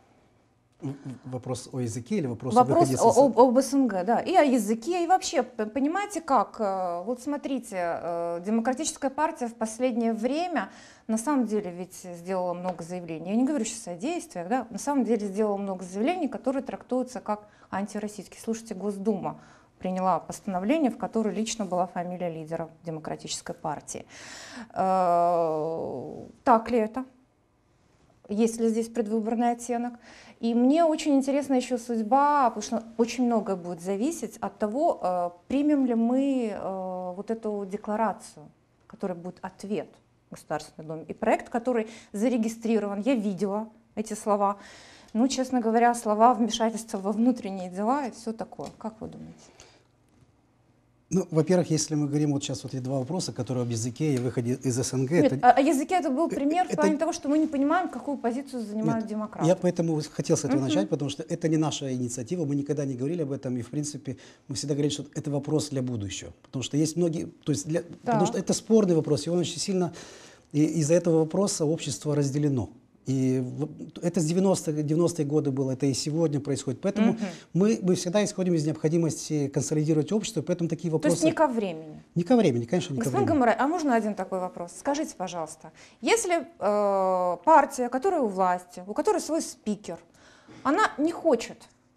Вопрос о языке или вопрос, вопрос о выходе об, об СНГ, да, и о языке, и вообще, понимаете как, вот смотрите, Демократическая партия в последнее время на самом деле ведь сделала много заявлений, я не говорю сейчас о действиях, да, на самом деле сделала много заявлений, которые трактуются как антироссийские. Слушайте, Госдума приняла постановление, в котором лично была фамилия лидера Демократической партии. Так ли это? Есть ли здесь предвыборный оттенок? И мне очень интересна еще судьба, потому что очень многое будет зависеть от того, примем ли мы вот эту декларацию, которая будет ответ в Государственной Думе. И проект, который зарегистрирован, я видела эти слова, ну, честно говоря, слова вмешательства во внутренние дела и все такое. Как вы думаете? Ну, во-первых, если мы говорим вот сейчас вот эти два вопроса, которые об языке и выходе из СНГ. Нет, это... о языке это был пример это... в плане того, что мы не понимаем, какую позицию занимают Нет, демократы. Я поэтому хотел с этого uh-huh. начать, потому что это не наша инициатива, мы никогда не говорили об этом, и в принципе мы всегда говорили, что это вопрос для будущего, потому что есть многие, то есть для, потому что это спорный вопрос, и он очень сильно, и из-за этого вопроса общество разделено. И в- это с девяностых, девяностые годы было, это и сегодня происходит. Поэтому Мгм. мы, мы всегда исходим из необходимости консолидировать общество, поэтому такие То вопросы... есть не ко времени. Не ко времени, конечно, не ко Господин времени. Гамурай, а можно один такой вопрос? Скажите, пожалуйста, если э, партия, которая у власти, у которой свой спикер, она не хочет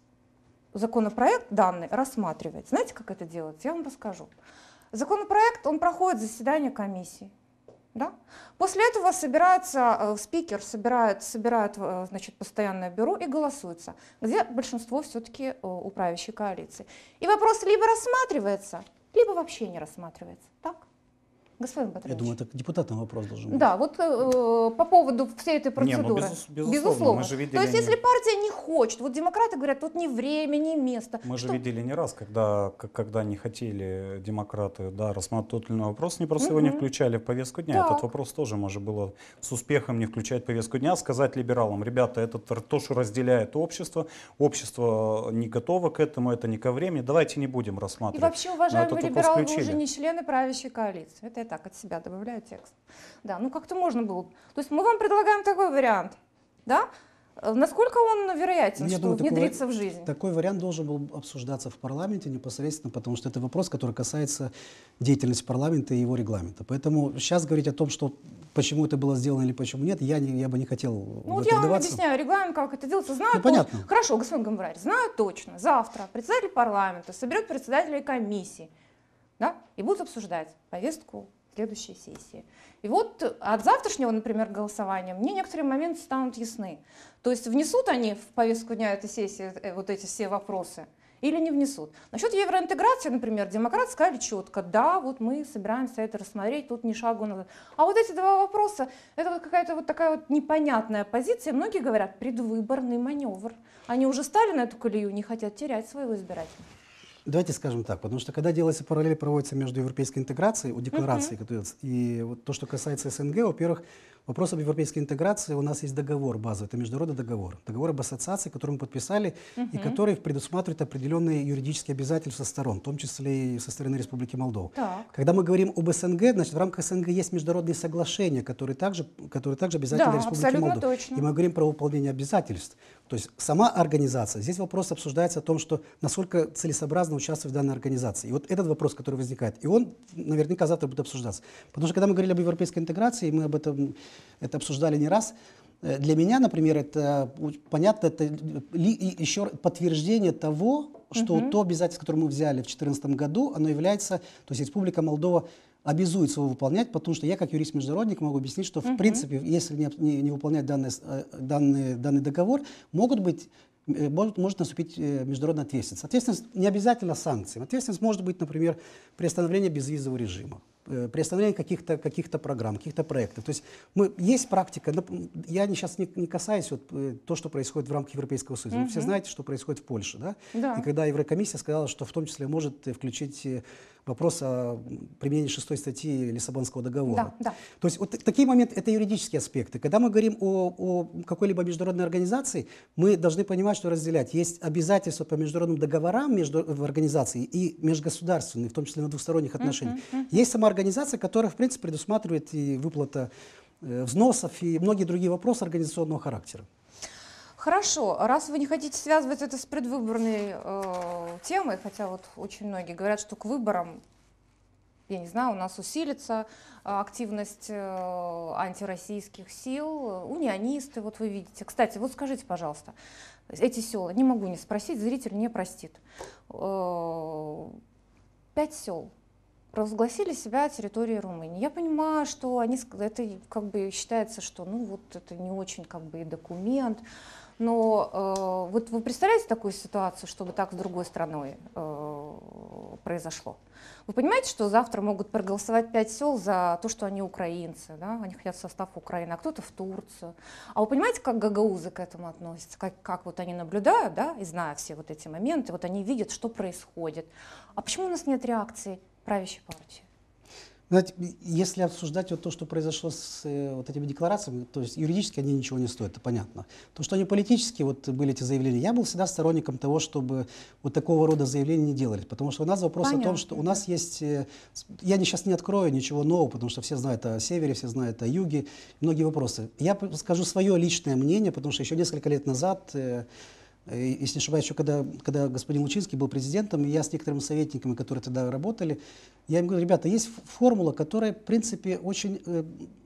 законопроект данный рассматривать, знаете, как это делается? Я вам расскажу. Законопроект, он проходит заседание комиссии. Да? После этого собирается э, спикер, собирает, собирает э, значит, постоянное бюро и голосуется, где большинство все-таки э, у правящей коалиции. И вопрос либо рассматривается, либо вообще не рассматривается. Так? Господин Я Патриевич. думаю, это к депутатам вопрос должен быть. Да, вот э, по поводу всей этой Не, ну, процедуры. безус- безусловно, мы же видели То есть, не- если партия не хочет, вот демократы говорят, тут ни время, ни место. Мы же Что? видели не раз, когда, к- когда не хотели демократы да, рассматривать тот или иной вопрос, они просто его не Мгм. включали в повестку дня. Так. Этот вопрос тоже можно было с успехом не включать в повестку дня, сказать либералам: ребята, это т- то, что разделяет общество, общество не готово к этому, это не ко времени, давайте не будем И рассматривать. вообще, Но уважаемые этот вопрос либералы, вы включили. уже не члены правящей коалиции. Это я так от себя добавляю текст. Да, ну как-то можно было. То есть мы вам предлагаем такой вариант. Да? Э, Насколько он вероятен, Ну, я что думаю, такой внедрится ва- в жизнь? Такой вариант должен был обсуждаться в парламенте непосредственно, потому что это вопрос, который касается деятельности парламента и его регламента. Поэтому сейчас говорить о том, что почему это было сделано или почему нет, я, не, я бы не хотел Ну в вот это я вам вдаваться. объясняю регламент, как это делается. Знаю Ну, то- понятно. Хорошо, господин Гамбарь, знаю точно. Завтра председатель парламента соберет председателей комиссий, да, и будут обсуждать повестку следующей сессии. И вот от завтрашнего, например, голосования мне некоторые моменты станут ясны. То есть внесут они в повестку дня этой сессии э, вот эти все вопросы или не внесут. Насчет евроинтеграции, например, демократы сказали четко: да, вот мы собираемся это рассмотреть, тут ни шагу назад. А вот эти два вопроса, это вот какая-то вот такая вот непонятная позиция. Многие говорят, предвыборный маневр. Они уже стали на эту колею, не хотят терять своего избирателя. Давайте скажем так, потому что когда делается параллель проводится между европейской интеграцией, у декларации, которая- и вот то, что касается СНГ, во-первых, вопрос об европейской интеграции, у нас есть договор базовый, это международный договор, договор об ассоциации, который мы подписали, и который предусматривает определенные юридические обязательства сторон, в том числе и со стороны Республики Молдова. Так. Когда мы говорим об СНГ, значит, в рамках СНГ есть международные соглашения, которые также, которые также обязательны Да, для Республики абсолютно Молдова. точно. И мы говорим про выполнение обязательств. То есть сама организация, здесь вопрос обсуждается о том, что насколько целесообразно участвовать в данной организации. И вот этот вопрос, который возникает, и он наверняка завтра будет обсуждаться. Потому что когда мы говорили об европейской интеграции, мы об этом это обсуждали не раз, э, для меня, например, это у- понятно, это ли- и еще подтверждение того, что то обязательство, которое мы взяли в две тысячи четырнадцатом году, оно является, то есть Республика Молдова обязуется его выполнять, потому что я, как юрист-международник, могу объяснить, что, в принципе, если не, не, не выполнять данный, э, данный, данный договор, могут быть, э, может, может наступить э, международная ответственность. Ответственность не обязательно санкции. Ответственность может быть, например, приостановление безвизового режима, э, приостановление каких-то каких-то программ, каких-то проектов. То есть мы, есть практика, нап- я не, сейчас не, не касаюсь вот, э, то, что происходит в рамках Европейского Союза. Вы все знаете, что происходит в Польше. Да? Да. И когда Еврокомиссия сказала, что в том числе может э, включить э, вопрос о применении шестой статьи Лиссабонского договора. Да, да. То есть вот т- такие моменты, это юридические аспекты. Когда мы говорим о, о какой-либо международной организации, мы должны понимать, что разделять. Есть обязательства по международным договорам между, в организации и межгосударственные, в том числе на двусторонних отношениях. Есть сама организация, которая, в принципе, предусматривает и выплата э, взносов и многие другие вопросы организационного характера. Хорошо, раз вы не хотите связывать это с предвыборной э, темой, хотя вот очень многие говорят, что к выборам, я не знаю, у нас усилится э, активность э, антироссийских сил, э, унионисты, вот вы видите. Кстати, вот скажите, пожалуйста, эти села, не могу не спросить, зритель не простит. Э, Пять сел провозгласили себя территорией Румынии. Я понимаю, что они, ск- это как бы считается, что ну вот это не очень как бы и документ, но э, вот вы представляете такую ситуацию, чтобы так с другой страной э, произошло? Вы понимаете, что завтра могут проголосовать пять сел за то, что они украинцы, да? Они хотят в состав Украины, а кто-то в Турцию. А вы понимаете, как гагаузы к этому относятся, как, как вот они наблюдают, да, и зная все вот эти моменты, вот они видят, что происходит. А почему у нас нет реакции правящей партии? Знаете, если обсуждать вот то, что произошло с э, вот этими декларациями, то есть юридически они ничего не стоят, это понятно. То, что они политически вот были эти заявления, я был всегда сторонником того, чтобы вот такого рода заявления не делали. Потому что у нас вопрос Понятно. о том, что у нас есть... э, с- Я не, сейчас не открою ничего нового, потому что все знают о севере, все знают о юге, многие вопросы. Я п- скажу свое личное мнение, потому что еще несколько лет назад... э, Э, Если не ошибаюсь, еще когда, когда господин Лучинский был президентом, и я с некоторыми советниками, которые тогда работали, я им говорю, ребята, есть ф- формула, которая, в принципе, очень, э,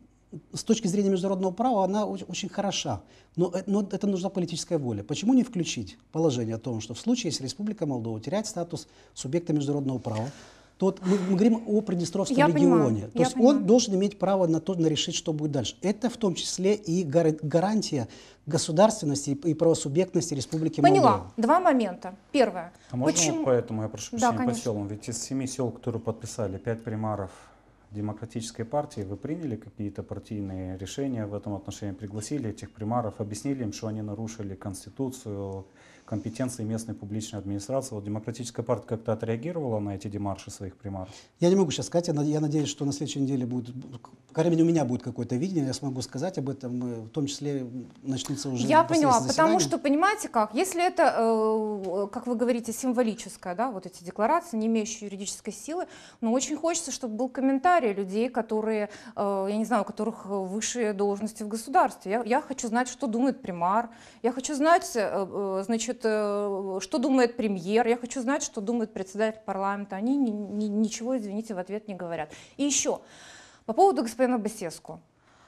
с точки зрения международного права, она очень, очень хороша, но, э, но это нужна политическая воля. Почему не включить положение о том, что в случае, если Республика Молдова теряет статус субъекта международного права, то вот мы, мы говорим о Приднестровском Я регионе. понимаю, То я есть понимаю. он должен иметь право на то, на решить, что будет дальше. Это в том числе и гара- гарантия государственности и, и правосубъектности Республики Поняла. Молдова. Два момента. Первое. А можно Почему? вот поэтому, я прошу Да, прощения, по конечно. селам? Ведь из семи сел, которые подписали, пять примаров Демократической партии, вы приняли какие-то партийные решения в этом отношении, пригласили этих примаров, объяснили им, что они нарушили Конституцию, компетенции местной публичной администрации. Вот Демократическая партия как-то отреагировала на эти демарши своих примаров? Я не могу сейчас сказать, я, над- я надеюсь, что на следующей неделе будет, по крайней мере, у меня будет какое-то видение, я смогу сказать об этом, э, в том числе начнутся уже Я поняла, непосредственно потому заседания. что, понимаете как, если это, э, как вы говорите, символическое, да, вот эти декларации, не имеющие юридической силы, но очень хочется, чтобы был комментарий людей, которые, э, я не знаю, у которых высшие должности в государстве. Я, я хочу знать, что думает примар, я хочу знать, э, э, значит, э, что думает премьер, я хочу знать, что думает председатель парламента. Они ни- ни- ничего, извините, в ответ не говорят. И еще, по поводу господина Басеску.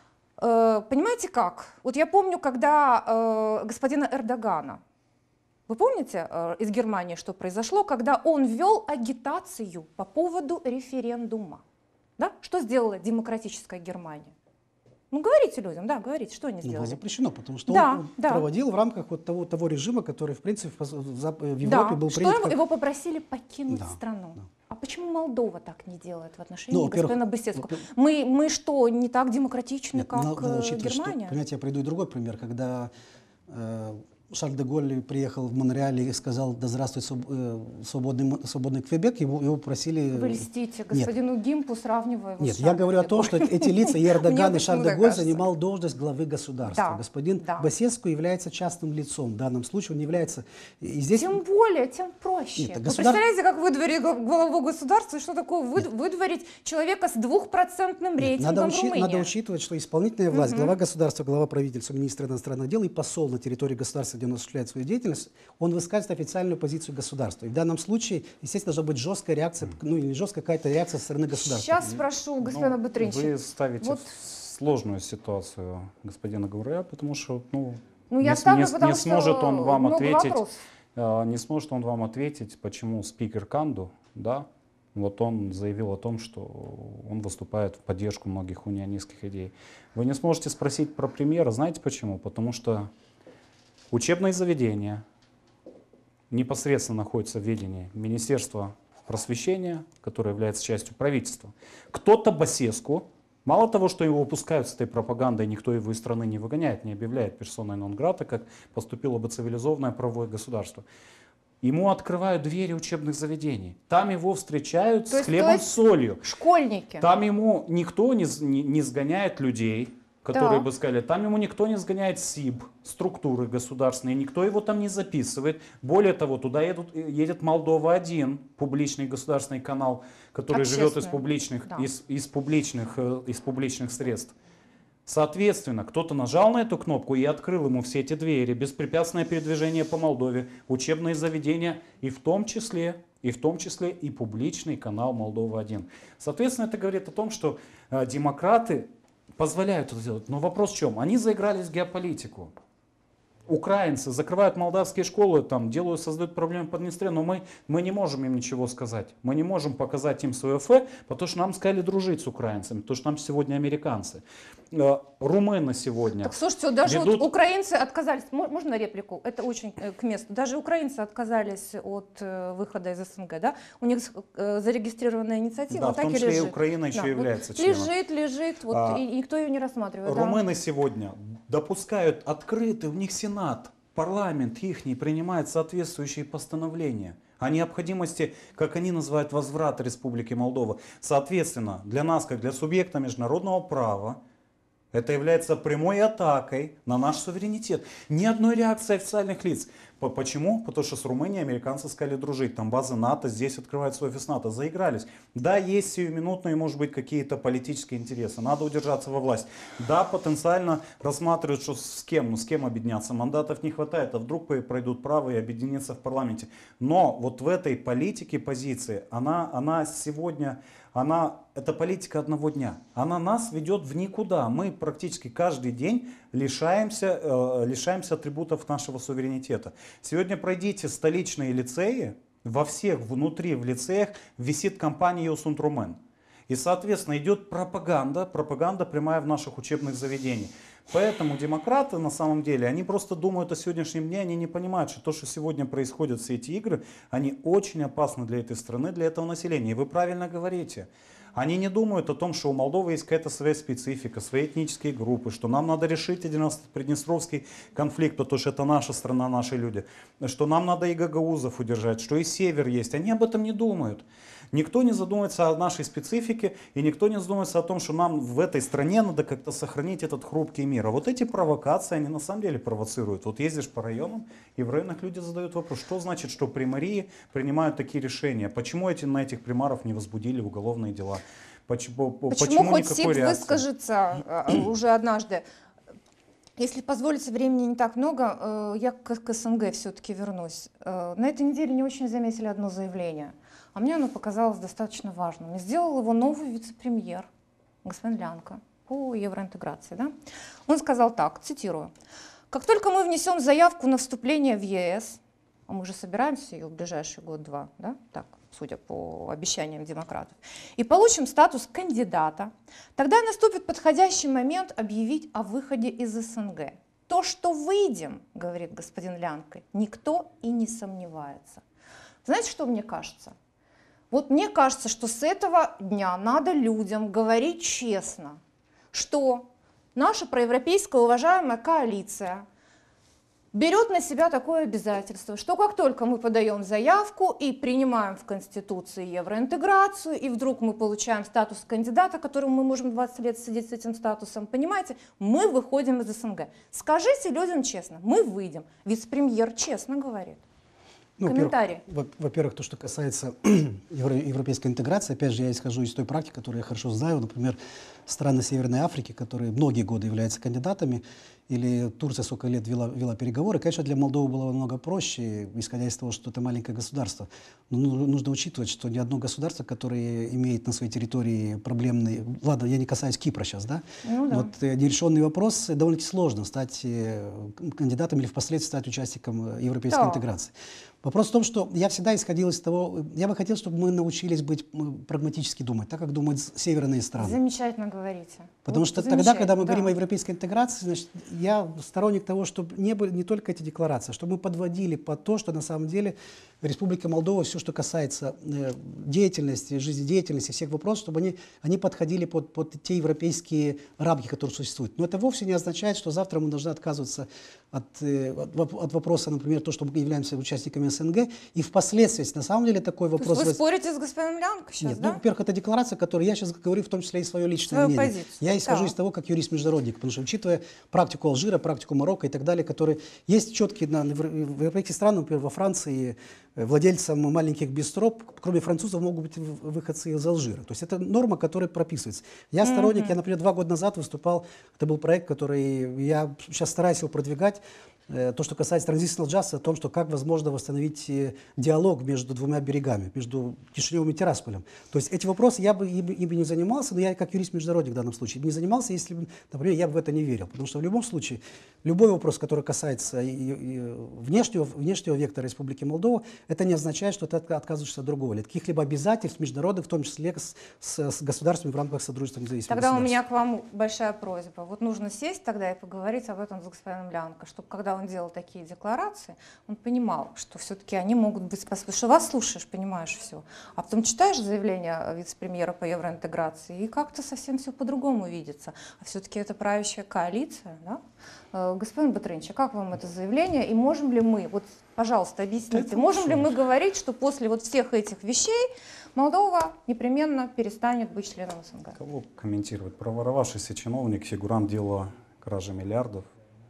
Э, Понимаете как? Вот я помню, когда э, господина Эрдогана, вы помните э, из Германии, что произошло, когда он вел агитацию по поводу референдума? Да? Что сделала демократическая Германия? Ну, говорите людям, да, говорите, что они Ну, было сделали. запрещено, потому что Да, он да. проводил в рамках вот того, того режима, который, в принципе, в, в Зап- в Европе Да, был что принят ему- как... его попросили покинуть Да, страну. да. А почему Молдова так не делает в отношении Ну, во-первых, господина Басеску? во-первых- Мы, мы что, не так демократичны, Нет, как надо- надо э, учитывать, что, Германия? понимаете, я приведу и другой пример, когда э, Шарль де Голль приехал в Монреаль и сказал: «Да здравствует своб- э, свободный, Мо- свободный Квебек», его, его просили... Вы льстите Нет. господину Гимпу, сравнивая его Нет, с я говорю о Шарлем том, де что Голлем. эти лица, и Эрдоган, Мне и Шарль почему де так Голль кажется. занимал должность главы государства. Да, Господин да. Басеску является частным лицом. В данном случае он является... И здесь... Тем более, тем проще. Нет, Вы государ- представляете, как выдворить гла- главу государства, и что такое вы- выдворить человека с двухпроцентным Нет, рейтингом надо, в учи- Румынии? надо учитывать, что исполнительная власть, Мгм. глава государства, глава правительства, министр иностранных дел и посол на территории государства, где он осуществляет свою деятельность, он высказывает официальную позицию государства. И в данном случае, естественно, должна быть жесткая реакция, ну не жесткая, какая-то реакция со стороны государства. Сейчас спрошу у господина Ну, Бутринчи. Вы ставите Вот. в сложную ситуацию господина Гаврая, потому что ну, Ну, я не, с- ставлю, не с- потому не что сможет он вам много ответить, вопросов. э, не сможет он вам ответить, почему спикер Канду, да, вот он заявил о том, что он выступает в поддержку многих унионистских идей. Вы не сможете спросить про премьера, знаете почему? Потому что учебные заведения непосредственно находятся в ведении Министерства просвещения, которое является частью правительства. Кто-то Басеску, мало того, что его выпускают с этой пропагандой, никто его из страны не выгоняет, не объявляет персоной нон-грата, как поступило бы цивилизованное правовое государство. Ему открывают двери учебных заведений. Там его встречают То с есть- хлебом то есть- с солью. Школьники. Там ему никто не, с- не, не сгоняет людей, которые Да. бы сказали, там ему никто не сгоняет СИБ, структуры государственные, никто его там не записывает. Более того, туда едут, едет Молдова один, публичный государственный канал, который живет из Общественный, публичных, да. из, из, публичных, э, из публичных средств. Соответственно, кто-то нажал на эту кнопку и открыл ему все эти двери, беспрепятственное передвижение по Молдове, учебные заведения, и в том числе, и в том числе и публичный канал Молдова один. Соответственно, это говорит о том, что э, демократы позволяют это делать. Но вопрос в чем? Они заигрались в геополитику. Украинцы закрывают молдавские школы, там, делают, создают проблемы по Днестре, но мы, мы не можем им ничего сказать. Мы не можем показать им свое эфе, потому что нам сказали дружить с украинцами, потому что нам сегодня американцы. Э, Румыны сегодня. Так слушайте, вот даже ведут- вот украинцы отказались, мо- можно реплику? Это очень э, к месту. Даже украинцы отказались от э, выхода из СНГ, да? У них э, зарегистрированная инициатива, Да, вот в так том и числе и лежит. Украина еще Да, вот является членом. лежит, лежит, вот, А, и, и никто ее не рассматривает. да. Румыны сегодня допускают открытый, у них Сенат, парламент их принимает соответствующие постановления. о необходимости, как они называют, возврата Республики Молдова. Соответственно, для нас, как для субъекта международного права, это является прямой атакой на наш суверенитет. Ни одной реакции официальных лиц. Почему? Потому что с Румынией американцы сказали дружить. Там база НАТО, здесь открывается офис НАТО. Заигрались. Да, есть сиюминутные, может быть, какие-то политические интересы. Надо удержаться во власти. Да, потенциально рассматривают, что с кем, ну с кем объединяться. Мандатов не хватает, а вдруг пройдут правы и объединиться в парламенте. Но вот в этой политике позиции, она, она сегодня... Она, это политика одного дня. Она нас ведет в никуда. Мы практически каждый день лишаемся, э, лишаемся атрибутов нашего суверенитета. Сегодня пройдите столичные лицеи, во всех внутри в лицеях висит компания «Юсунтрумен». И, соответственно, идет пропаганда, пропаганда прямая в наших учебных заведениях. Поэтому демократы, на самом деле, они просто думают о сегодняшнем дне, они не понимают, что то, что сегодня происходят, все эти игры, они очень опасны для этой страны, для этого населения. И вы правильно говорите. Они не думают о том, что у Молдовы есть какая-то своя специфика, свои этнические группы, что нам надо решить Приднестровский конфликт, потому что это наша страна, наши люди, что нам надо и гагаузов удержать, что и север есть. Они об этом не думают. Никто не задумывается о нашей специфике, и никто не задумывается о том, что нам в этой стране надо как-то сохранить этот хрупкий мир. А вот эти провокации, они на самом деле провоцируют. Вот ездишь по районам, и в районах люди задают вопрос, что значит, что примарии принимают такие решения? Почему эти, на этих примаров не возбудили уголовные дела? Почему, почему, почему хоть никакой СИП реакции? выскажется уже однажды? Если позволите, времени не так много, я к СНГ все-таки вернусь. На этой неделе не очень заметили одно заявление, а мне оно показалось достаточно важным. И сделал его новый вице-премьер, господин Лянко, по евроинтеграции. Да? Он сказал так, цитирую: «Как только мы внесем заявку на вступление в ЕС, а мы же собираемся ее в ближайший год-два, да? Так, судя по обещаниям демократов, и получим статус кандидата, тогда наступит подходящий момент объявить о выходе из СНГ. То, что выйдем, — говорит господин Лянко, — никто и не сомневается». Знаете, что мне кажется? Вот мне кажется, что с этого дня надо людям говорить честно, что наша проевропейская уважаемая коалиция берет на себя такое обязательство, что как только мы подаем заявку и принимаем в Конституции евроинтеграцию, и вдруг мы получаем статус кандидата, которому мы можем двадцать лет сидеть с этим статусом, понимаете, мы выходим из СНГ. Скажите людям честно, мы выйдем. Вице-премьер честно говорит. Ну, комментарии. Во-первых, то, что касается европейской интеграции, опять же, я исхожу из той практики, которую я хорошо знаю. Например, страны Северной Африки, которые многие годы являются кандидатами, или Турция сколько лет вела, вела переговоры. Конечно, для Молдовы было намного проще, исходя из того, что это маленькое государство. Но нужно учитывать, что ни одно государство, которое имеет на своей территории проблемные... Ладно, я не касаюсь Кипра сейчас, да? Ну, да. Вот э, нерешенный вопрос, довольно-таки сложно стать э, кандидатом или впоследствии стать участником европейской да. интеграции. Вопрос в том, что я всегда исходил из того, я бы хотел, чтобы мы научились быть прагматически думать, так как думают северные страны. Замечательно говорите. Потому вот что тогда, когда мы да. говорим о европейской интеграции, значит, я сторонник того, чтобы не были не только эти декларации, чтобы мы подводили под то, что на самом деле Республика Молдова, все, что касается э, деятельности, жизнедеятельности, всех вопросов, чтобы они, они подходили под, под те европейские рамки, которые существуют. Но это вовсе не означает, что завтра мы должны отказываться от, э, от, от вопроса, например, то, что мы являемся участниками СНГ, и впоследствии, на самом деле, такой вопрос... То есть вы спорите с господином Лянко сейчас, Нет, да? ну, во-первых, это декларация, которую я сейчас говорю, в том числе и свое личное Свою мнение. позицию. Я исхожу Да. из того, как юрист-международник, потому что, учитывая практику Алжира, практику Марокко и так далее, которые есть четкие, на, в европейских странах, например, во Франции, владельцам маленьких бистро, кроме французов, могут быть выходцы из Алжира. То есть это норма, которая прописывается. Я сторонник, mm-hmm. я, например, два года назад выступал, это был проект, который я сейчас стараюсь его продвигать, то, что касается Transitional Justice, о том, что как возможно восстановить диалог между двумя берегами, между Кишиневым и Тирасполем. То есть эти вопросы я бы ими, ими не занимался, но я как юрист-международник в данном случае не занимался, если бы, например, я бы в это не верил. Потому что в любом случае, любой вопрос, который касается и, и внешнего, внешнего вектора Республики Молдова, это не означает, что ты отказываешься от другого, или каких-либо обязательств международных, в том числе с, с, с государствами в рамках Содружества независимых Тогда государств. у меня к вам большая просьба. Вот нужно сесть тогда и поговорить об этом с господином Лянко, чтобы когда он он делал такие декларации, он понимал, что все-таки они могут быть, потому что вас слушаешь, понимаешь все, а потом читаешь заявление вице-премьера по евроинтеграции, и как-то совсем все по-другому видится. А все-таки это правящая коалиция, да? Э, Господин Батрынч, а как вам это заявление, и можем ли мы, вот, пожалуйста, объясните, Это можем ли хорошо. мы говорить, что после вот всех этих вещей Молдова непременно перестанет быть членом СНГ? Кого комментировать? Проворовавшийся чиновник, фигурант дела кражи миллиардов.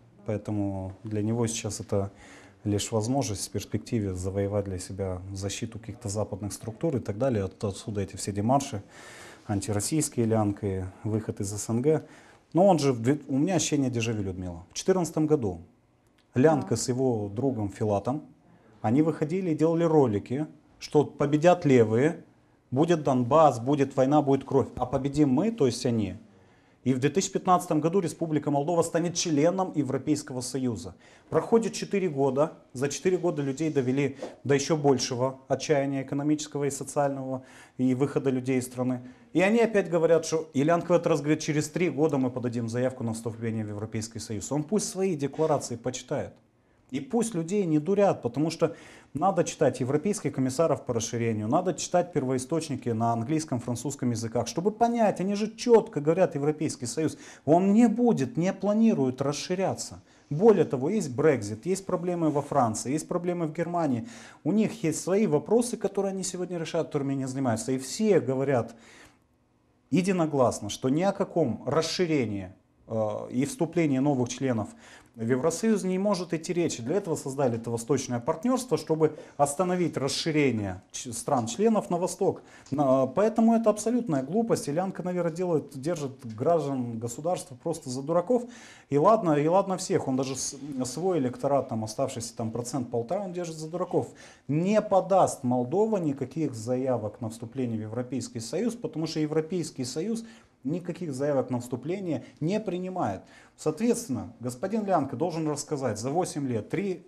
Поэтому для него сейчас это лишь возможность в перспективе завоевать для себя защиту каких-то западных структур и так далее. От- Отсюда эти все демарши, антироссийские лянки, выход из СНГ. Но он же, в две- у меня ощущение дежавю, Людмила. В две тысячи четырнадцатом году Лянка Да. с его другом Филатом, они выходили и делали ролики, что победят левые, будет Донбасс, будет война, будет кровь. А победим мы, то есть они. И в две тысячи пятнадцатом году Республика Молдова станет членом Европейского Союза. Проходит четыре года. За четыре года людей довели до еще большего отчаяния экономического и социального, и выхода людей из страны. И они опять говорят, что Ильян в этот раз говорит, через три года мы подадим заявку на вступление в Европейский Союз. Он пусть свои декларации почитает. И пусть людей не дурят, потому что надо читать европейских комиссаров по расширению, надо читать первоисточники на английском, французском языках, чтобы понять, они же четко говорят, Европейский Союз, он не будет, не планирует расширяться. Более того, есть Брексит, есть проблемы во Франции, есть проблемы в Германии. У них есть свои вопросы, которые они сегодня решают, которыми они занимаются. И все говорят единогласно, что ни о каком расширении э, и вступлении новых членов в Евросоюз не может идти речи. Для этого создали это восточное партнерство, чтобы остановить расширение ч- стран-членов на восток. На- Поэтому это абсолютная глупость. И Лянка, наверное, делает, держит граждан государства просто за дураков. И ладно, и ладно всех. Он даже с- свой электорат, там, оставшийся там, процент-полтора, он держит за дураков. Не подаст Молдова никаких заявок на вступление в Европейский Союз, потому что Европейский Союз никаких заявок на вступление не принимает. Соответственно, господин Лянка должен рассказать за восемь лет три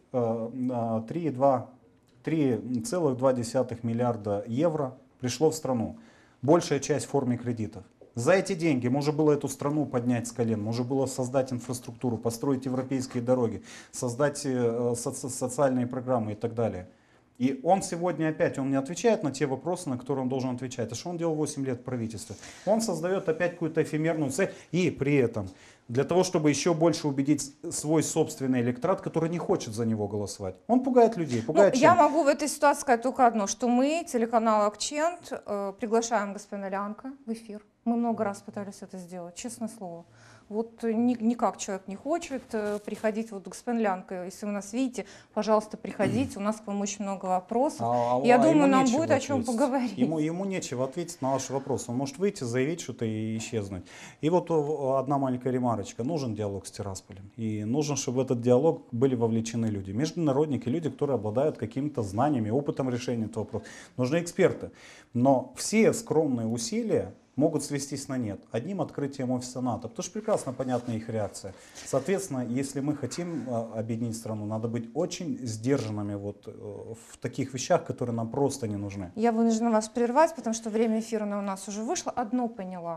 целых два десятых миллиарда евро пришло в страну. Большая часть в форме кредитов. За эти деньги можно было эту страну поднять с колен, можно было создать инфраструктуру, построить европейские дороги, создать э, соци- социальные программы и так далее. И он сегодня опять, он не отвечает на те вопросы, на которые он должен отвечать. А что он делал восемь лет в правительстве? Он создает опять какую-то эфемерную цель. И при этом, для того, чтобы еще больше убедить свой собственный электорат, который не хочет за него голосовать, он пугает людей. Ну, Пугает я чем? могу в этой ситуации сказать только одно, что мы, телеканал Акчент, э, приглашаем господина Лянка в эфир. Мы много раз пытались это сделать, честное слово. Вот ни- никак человек не хочет э, приходить. Вот, господин Лянка, если вы нас видите, пожалуйста, приходите. У нас к вам очень много вопросов. А- а- Я а думаю, ему нам нечего будет о чем ответить. поговорить. Ему, ему нечего ответить на ваши вопросы. Он может выйти, заявить что-то и исчезнуть. И вот о, одна маленькая ремарочка. Нужен диалог с Тирасполем. И нужно, чтобы в этот диалог были вовлечены люди. Международники, люди, которые обладают какими-то знаниями, опытом решения этого вопроса. Нужны эксперты. Но все скромные усилия могут свестись на нет одним открытием офиса НАТО, потому что прекрасно понятна их реакция. Соответственно, если мы хотим э, объединить страну, надо быть очень сдержанными вот, э, в таких вещах, которые нам просто не нужны. Я вынуждена вас прервать, потому что время эфирное у нас уже вышло. Одно поняла,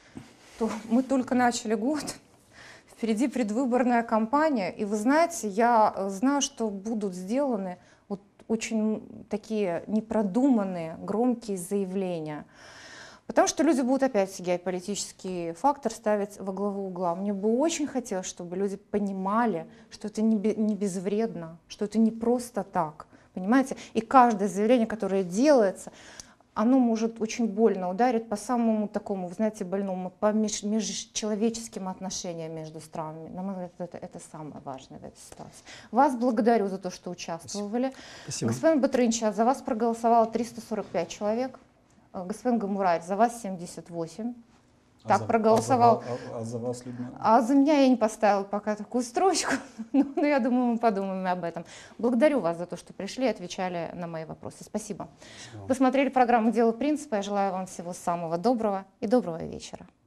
то мы только начали год, впереди предвыборная кампания, и вы знаете, я э, знаю, что будут сделаны вот очень такие непродуманные, громкие заявления. Потому что люди будут опять геополитический фактор ставить во главу угла. Мне бы очень хотелось, чтобы люди понимали, что это не бе- не безвредно, что это не просто так. Понимаете? И каждое заявление, которое делается, оно может очень больно ударить по самому такому, вы знаете, больному, по меж- межчеловеческим отношениям между странами. На мой взгляд, это, это самое важное в этой ситуации. Вас благодарю за то, что участвовали. Спасибо. Господин Батрынч, за вас проголосовало триста сорок пять человек. Господин Гамураев, за вас семьдесят восемь. А Так за- проголосовал. А за, ва- а- а за вас, Людмила? А за меня я не поставила пока такую строчку, но, но я думаю, мы подумаем об этом. Благодарю вас за то, что пришли и отвечали на мои вопросы. Спасибо. Спасибо. Вы смотрели программу «Дело принципа». Я желаю вам всего самого доброго и доброго вечера.